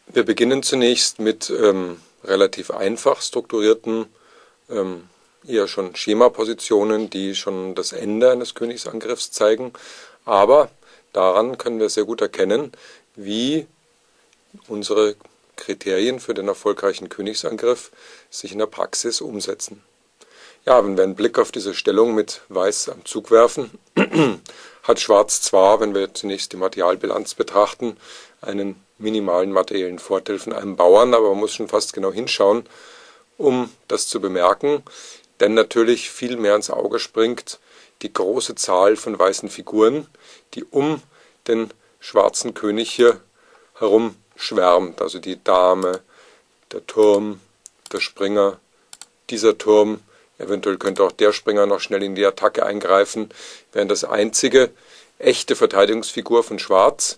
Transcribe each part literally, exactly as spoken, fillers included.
Wir beginnen zunächst mit ähm, relativ einfach strukturierten, ähm, eher schon Schemapositionen, die schon das Ende eines Königsangriffs zeigen. Aber daran können wir sehr gut erkennen, wie unsere Kriterien für den erfolgreichen Königsangriff sich in der Praxis umsetzen. Ja, wenn wir einen Blick auf diese Stellung mit Weiß am Zug werfen, hat Schwarz zwar, wenn wir zunächst die Materialbilanz betrachten, einen minimalen materiellen Vorteil von einem Bauern, aber man muss schon fast genau hinschauen, um das zu bemerken, denn natürlich viel mehr ins Auge springt die große Zahl von weißen Figuren, die um den schwarzen König hier herum schwärmt, also die Dame, der Turm, der Springer, dieser Turm, eventuell könnte auch der Springer noch schnell in die Attacke eingreifen, während das einzige echte Verteidigungsfigur von Schwarz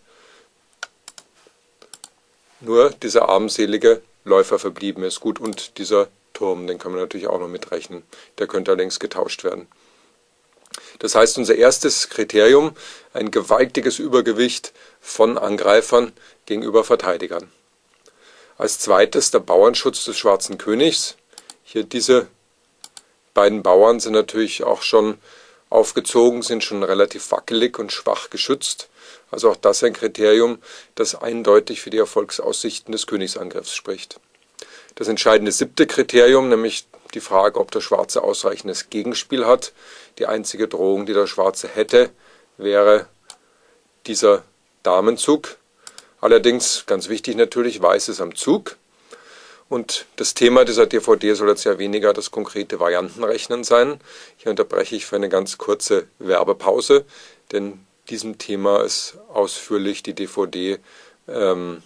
nur dieser armselige Läufer verblieben ist. Gut, und dieser Turm, den kann man natürlich auch noch mitrechnen. Der könnte allerdings getauscht werden. Das heißt, unser erstes Kriterium, ein gewaltiges Übergewicht von Angreifern gegenüber Verteidigern. Als zweites der Bauernschutz des schwarzen Königs. Hier diese beiden Bauern sind natürlich auch schon aufgezogen, sind schon relativ wackelig und schwach geschützt. Also auch das ein Kriterium, das eindeutig für die Erfolgsaussichten des Königsangriffs spricht. Das entscheidende siebte Kriterium, nämlich die Frage, ob der Schwarze ausreichendes Gegenspiel hat. Die einzige Drohung, die der Schwarze hätte, wäre dieser Damenzug. Allerdings, ganz wichtig natürlich, Weiß ist am Zug. Und das Thema dieser D V D soll jetzt ja weniger das konkrete Variantenrechnen sein. Hier unterbreche ich für eine ganz kurze Werbepause, denn diesem Thema ist ausführlich die D V D ähm,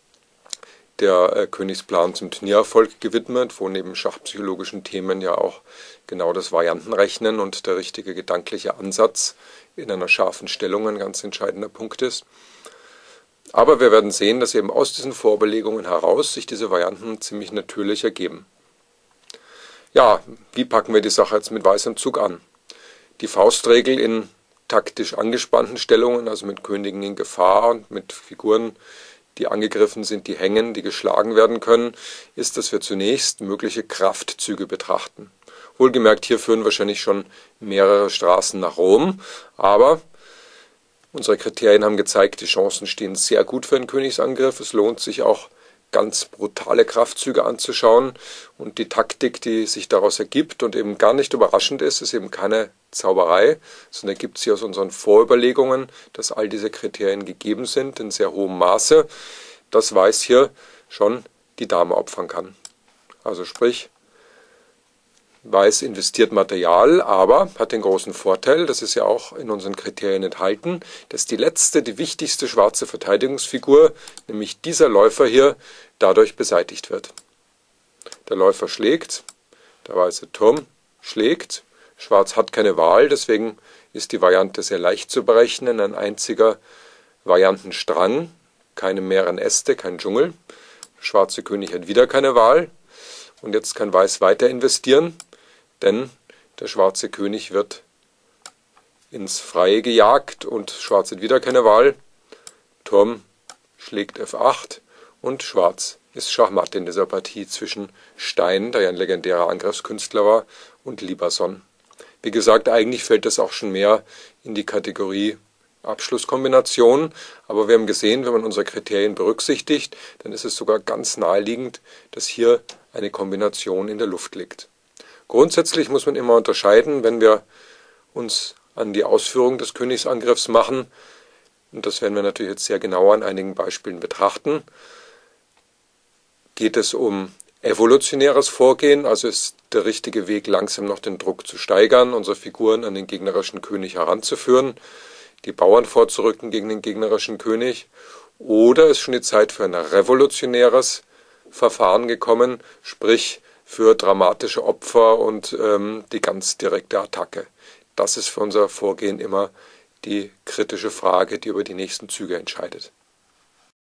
der äh, Königsplan zum Turniererfolg gewidmet, wo neben schachpsychologischen Themen ja auch genau das Variantenrechnen und der richtige gedankliche Ansatz in einer scharfen Stellung ein ganz entscheidender Punkt ist. Aber wir werden sehen, dass eben aus diesen Vorüberlegungen heraus sich diese Varianten ziemlich natürlich ergeben. Ja, wie packen wir die Sache jetzt mit weißem Zug an? Die Faustregel in taktisch angespannten Stellungen, also mit Königen in Gefahr und mit Figuren, die angegriffen sind, die hängen, die geschlagen werden können, ist, dass wir zunächst mögliche Kraftzüge betrachten. Wohlgemerkt, hier führen wahrscheinlich schon mehrere Straßen nach Rom, aber unsere Kriterien haben gezeigt, die Chancen stehen sehr gut für einen Königsangriff. Es lohnt sich auch, ganz brutale Kraftzüge anzuschauen. Und die Taktik, die sich daraus ergibt und eben gar nicht überraschend ist, ist eben keine Zauberei, sondern ergibt sich aus unseren Vorüberlegungen, dass all diese Kriterien gegeben sind in sehr hohem Maße, dass Weiß hier schon die Dame opfern kann. Also sprich, Weiß investiert Material, aber hat den großen Vorteil, das ist ja auch in unseren Kriterien enthalten, dass die letzte, die wichtigste schwarze Verteidigungsfigur, nämlich dieser Läufer hier, dadurch beseitigt wird. Der Läufer schlägt, der weiße Turm schlägt, Schwarz hat keine Wahl, deswegen ist die Variante sehr leicht zu berechnen, ein einziger Variantenstrang, keine mehreren Äste, kein Dschungel. Der schwarze König hat wieder keine Wahl und jetzt kann Weiß weiter investieren. Denn der schwarze König wird ins Freie gejagt und Schwarz hat wieder keine Wahl. Turm schlägt F acht und Schwarz ist Schachmatt in dieser Partie zwischen Stein, der ja ein legendärer Angriffskünstler war, und Libason. Wie gesagt, eigentlich fällt das auch schon mehr in die Kategorie Abschlusskombination, aber wir haben gesehen, wenn man unsere Kriterien berücksichtigt, dann ist es sogar ganz naheliegend, dass hier eine Kombination in der Luft liegt. Grundsätzlich muss man immer unterscheiden, wenn wir uns an die Ausführung des Königsangriffs machen, und das werden wir natürlich jetzt sehr genau an einigen Beispielen betrachten, geht es um evolutionäres Vorgehen, also ist der richtige Weg, langsam noch den Druck zu steigern, unsere Figuren an den gegnerischen König heranzuführen, die Bauern vorzurücken gegen den gegnerischen König, oder ist schon die Zeit für ein revolutionäres Verfahren gekommen, sprich für dramatische Opfer und ähm, die ganz direkte Attacke. Das ist für unser Vorgehen immer die kritische Frage, die über die nächsten Züge entscheidet.